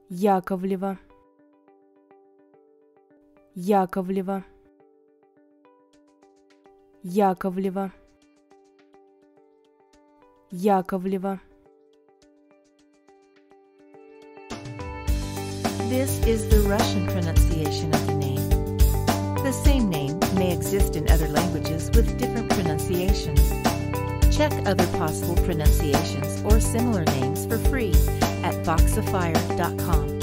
Яковлева, Яковлева, Яковлева, Яковлева. This is the Russian pronunciation of the name. The same name may exist in other languages with different pronunciations. Check other possible pronunciations or similar names for free at voxafire.com.